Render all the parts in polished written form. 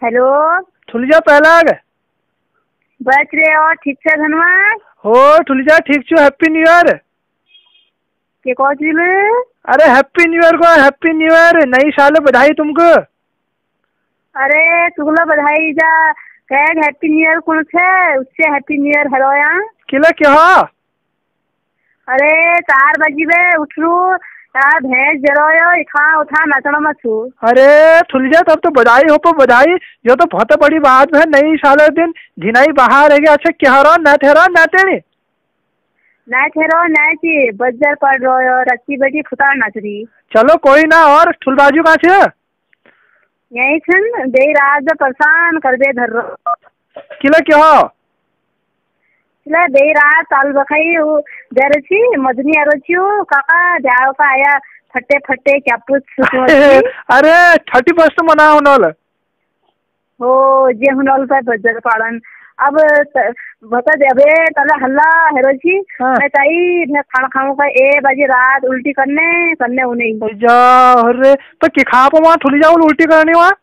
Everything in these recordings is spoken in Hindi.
हेलो। ठुलिजा पहला आ गए बच रहे हो ठीक से धनवा हो ठुलिजा ठीक छो। हैप्पी न्यू ईयर के कौन चीज में? अरे हैप्पी न्यू ईयर को हैप्पी न्यू ईयर नई साल बधाई तुमको। अरे तुगला बधाई जा कह हैप्पी न्यू ईयर कौन छे उससे हैप्पी न्यू ईयर हेलो या किला क्या हो? अरे 4 बजे उठरू यार भैंस जरोयो इखा उठा नाचना मत छू। अरे ठुलिजा तब तो बधाई हो पर बधाई जो तो बहुत बड़ी बात है नई साल दिन धिनाई बाहर है। अच्छा क्या हो ना ठहरो ना तेरी ना ठहरो ना ची बजर पड़ रहो रच्ची बेटी फुतार नाच रही। चलो कोई ना। और ठुलबाजू कहाँ छे? यही छन देर रात परेशान कर दे धर रो किला क्या हो? चला देर रात साल बखाई जर छी मदनी आरो छियो काका जाओ का आया फटे फटे क्या पूछ अरे 31 मना होनल हो जे हुनल पे बजर पाड़न अब बता देबे तला हल्ला हेरो छी मैं ताई मैं खाना खाऊं का 1 बजे रात उल्टी करने उन्हें जा अरे तो कि खा पवा ठुली जाओ उल्टी करनी वहाँ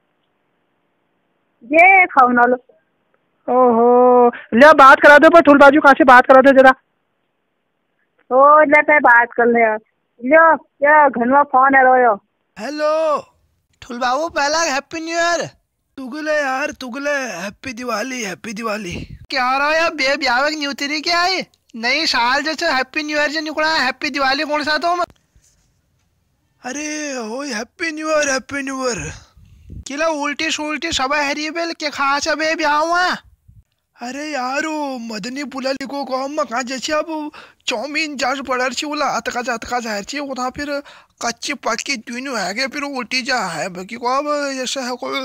जे खाऊ नल। ओहो ले बात करा दो पर ठुलबाजू कहाँ से बात करा दो जरा। ओ ले पे बात कर ले लो या घनवा फोन है रोयो। हेलो ठुलबाबू पहला हैप्पी न्यू ईयर। तुगले यार तुगले हैप्पी दिवाली हैप्पी दिवाली। क्या हो रहा है यार बे ब्याह न्यू तेरी क्या है नई साल जैसे हैप्पी न्यू ईयर जो निकला है हैप्पी दिवाली कौन सा तो अरे हो happy new year happy new year किला उल्टी सुल्टी सब हरी बेल के खास बे ब्याह हुआ। अरे यार मदनी पुला लिखो कम कहाँ जैसे अब चाउमीन जाज पड़र छी बोला अतका जाहिर छी उतना फिर कच्ची पक्की तीनों है फिर उल्टी जा है बाकी को अब जैसे है को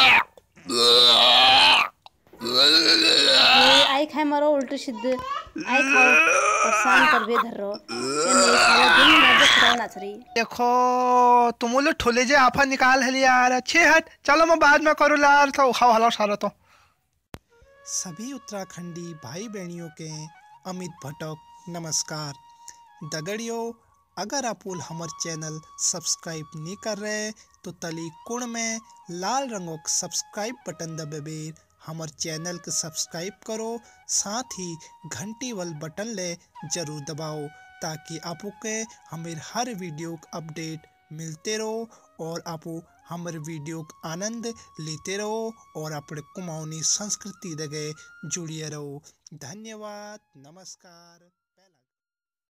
आई खाए मरो उल्टी सिद्ध आई खाओ परेशान कर बे धर रो ये नई साल दिन मजे खुदा नाच रही। देखो तुम लोग ठोले जे आफा निकाल है यार अच्छे हट चलो मैं बाद में करूँ यार तो खाओ हलो सारा तो सभी उत्तराखंडी भाई बहनियों के अमित भटक नमस्कार दगड़ियों। अगर आप हमार चैनल सब्सक्राइब नहीं कर रहे तो तली कुण में लाल रंगों का सब्सक्राइब बटन दबे हमार चैनल को सब्सक्राइब करो साथ ही घंटी वाल बटन ले जरूर दबाओ ताकि आपको के हमें हर वीडियो का अपडेट मिलते रहो और आप हमारे वीडियो का आनंद लेते रहो और अपने कुमाऊनी संस्कृति दगे जुड़िए रहो। धन्यवाद नमस्कार।